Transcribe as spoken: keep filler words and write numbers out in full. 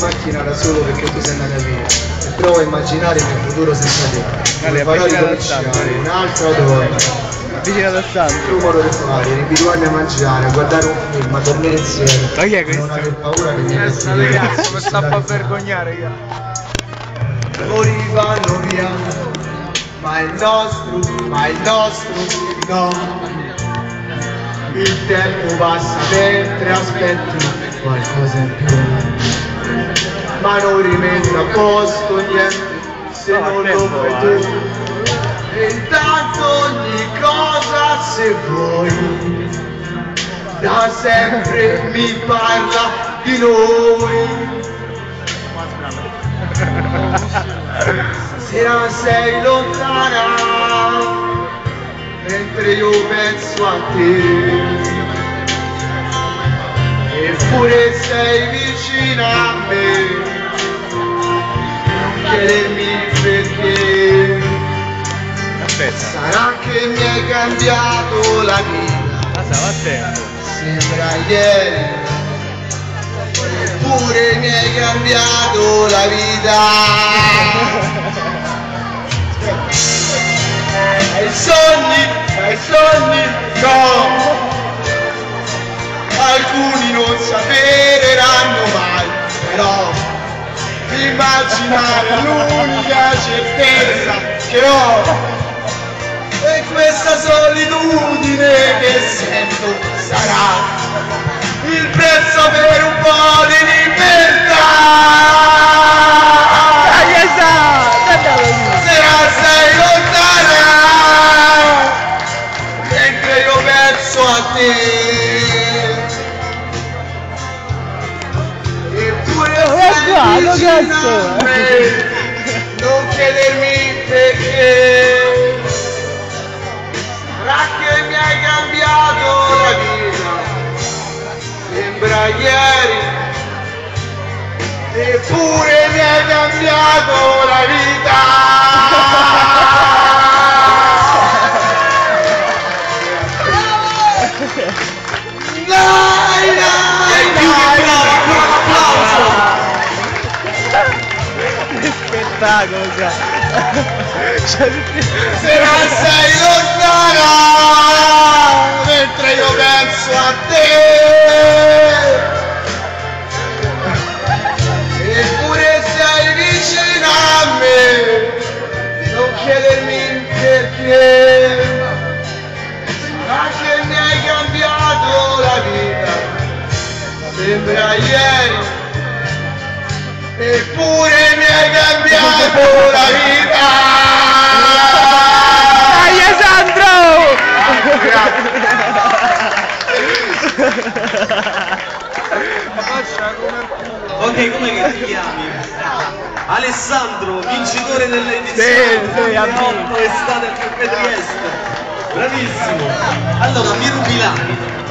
macchina da solo perché tu sei andata via e provo a immaginare il mio futuro senza te. Vale, Farò vicino ad ricominciare Alessandro. un'altra donna. Vicino ad Il Alessandro. modo di fare, abituarmi a mangiare, a guardare un film, a dormire insieme. Ma chi è Non questo? aver paura che mi resti Questo ragazzo mi sta a vergognare io. Ori vanno via, ma il nostro, ma il nostro no. Il tempo passa mentre aspetti qualcosa in più. Ma non rimetto a posto niente se No, non tempo, lo fai eh. tu. E intanto ogni cosa, se vuoi, da sempre mi parla di noi. Stasera sei lontana, mentre io penso a te. Eppure sei vicina a me, non chiedermi perché. Aspetta. Sarà che mi hai cambiato la vita, Ah, stava attento. sembra ieri. Eppure mi hai cambiato la vita. Hai sogni, hai sogni, no. Alcuni non saperanno mai, però immaginare è l'unica certezza che ho. E questa solitudine che sento sarà il prezzo per un po' di libertà. Dai, esatto! Stasera sei lontana, mentre io penso a te. Eppure Oh, sei guarda, vicino cazzo! a me, non chiedermi perché. Sarà che mi hai cambiato la vita, sembra ieri, eppure mi hai cambiato la vita. Dai, dai, dai, Che spettacolo, già! Sera sei lontana, mentre io penso a te. Eppure sei vicina a me, non chiedermi perché. Sarà che mi hai cambiato la vita, sembra ieri, eppure mi hai cambiato la vita. Dai, Alessandro! Ok, com'è che ti chiami? Alessandro, vincitore Sì, dell'edizione sì, ha vinto. duemilaotto estate al Caffè Trieste. Bravissimo. Allora, mi rubi l'anima.